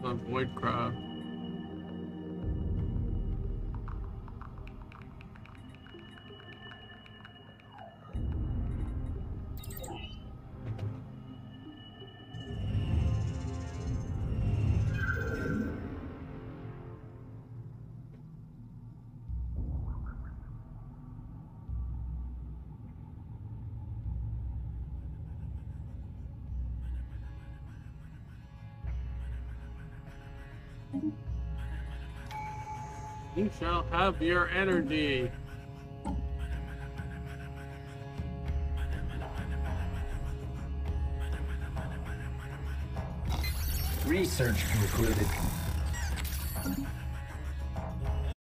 a void crab. You shall have your energy. Research concluded.